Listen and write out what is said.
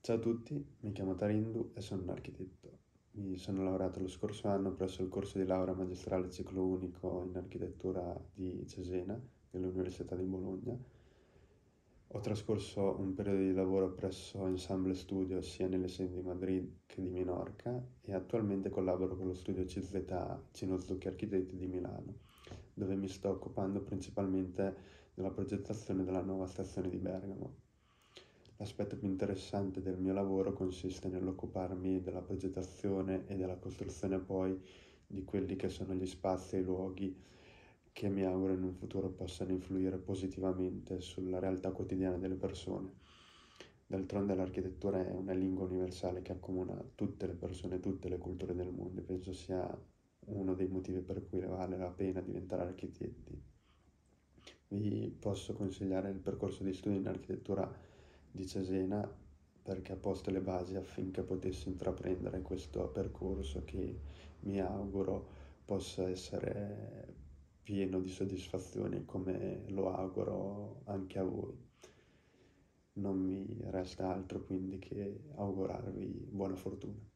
Ciao a tutti, mi chiamo Tarindu e sono un architetto. Mi sono laureato lo scorso anno presso il corso di laurea magistrale ciclo unico in architettura di Cesena, dell'Università di Bologna. Ho trascorso un periodo di lavoro presso Ensemble Studio sia nelle sedi di Madrid che di Minorca e attualmente collaboro con lo studio CZA Cino Zucchi Architetti di Milano, dove mi sto occupando principalmente della progettazione della nuova stazione di Bergamo. L'aspetto più interessante del mio lavoro consiste nell'occuparmi della progettazione e della costruzione poi di quelli che sono gli spazi e i luoghi che mi auguro in un futuro possano influire positivamente sulla realtà quotidiana delle persone. D'altronde l'architettura è una lingua universale che accomuna tutte le persone, tutte le culture del mondo e penso sia uno dei motivi per cui vale la pena diventare architetti. Vi posso consigliare il percorso di studio in architettura di Cesena perché ha posto le basi affinché potessi intraprendere questo percorso che mi auguro possa essere pieno di soddisfazioni come lo auguro anche a voi. Non mi resta altro quindi che augurarvi buona fortuna.